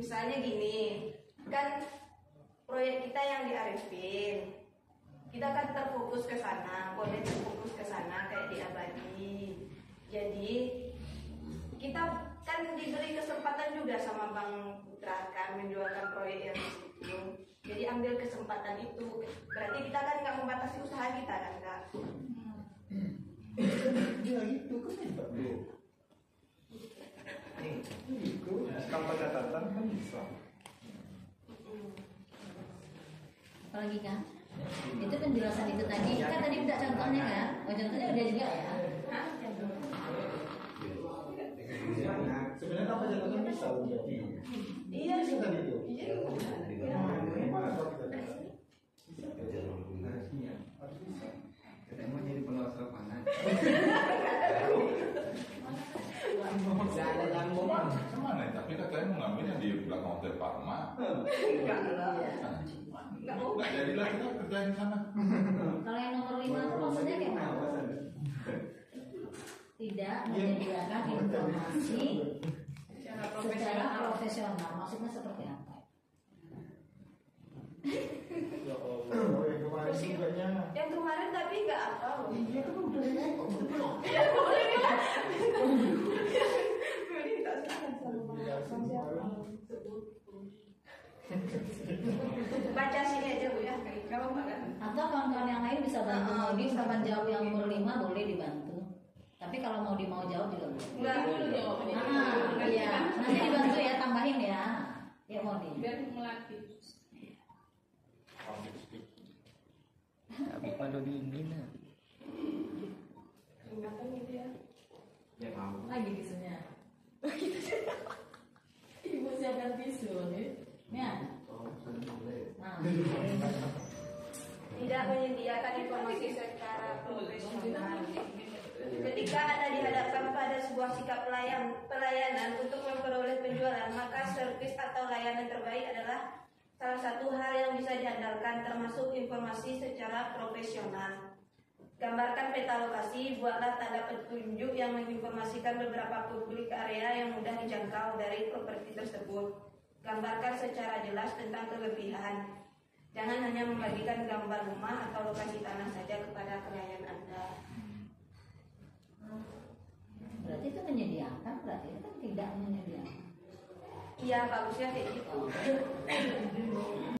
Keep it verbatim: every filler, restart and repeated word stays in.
Misalnya gini, kan proyek kita yang di Arifin, kita kan terfokus ke sana, boleh terfokus ke sana kayak di Abadi. Jadi kita kan diberi kesempatan juga sama Bang Putra kan menjualkan proyek yang itu. Jadi ambil kesempatan itu. Berarti kita kan nggak membatasi usaha kita kan kak? Ya itu kan hebat bro. Itu tanpa catatan kan bisa. Apalagi kan? Itu penjelasan itu tadi, kan tadi udah contohnya kan? Oh, contohnya udah juga ya? Hah? Sebenarnya tanpa catatan bisa jadi. Iya Bisa tadi itu. Iya. Harus bisa. Kita mau jadi pengawas lapangan. Bisa ada nyambung. Kemana? Tapi katanya mau ngambilnya di belakang Hotel Parma. Enggak lah. Enggak mau. Nggak jadilah kita kerja di sana. Kalau yang nomor lima itu maksudnya kayak apa? Tidak menyediakan informasi Secara secara profesional. profesional. Maksudnya seperti apa? Ya Allah, yang kemarin sukanya. Yang kemarin tapi nggak apa loh. Iya kan udah rekor. Ya boleh nggak? Boleh nggak salah sama Bang. Baca sini aja bu ya, kalau nggak. Atau kawan-kawan yang lain bisa bantu Maudi kapan jawab yang umur lima boleh dibantu. Tapi kalau mau di mau jawab juga boleh. Enggak dulu jawabannya. Ah, iya. Nanti dibantu ya, tambahin ya. Ya Maudi. Biar melatih. Tapi pada dingin ya. Ingatan gitu ya. Ya mau. Lagi tisunya. Ibu siapkan tisu nih. Ya. Nah. Tidak menyediakan informasi secara profesional. Ketika Anda dihadapkan pada sebuah sikap pelayan, pelayanan untuk memperoleh penjualan, maka servis atau layanan terbaik adalah salah satu hal yang bisa diandalkan, termasuk informasi secara profesional. Gambarkan peta lokasi, buatlah tanda petunjuk yang menginformasikan beberapa publik area yang mudah dijangkau dari properti tersebut. Gambarkan secara jelas tentang kelebihan. Jangan hanya membagikan gambar rumah atau lokasi tanah saja kepada klien Anda. Berarti itu menyediakan, berarti itu kan tidak menyediakan. Iya, bagusnya kayak gitu.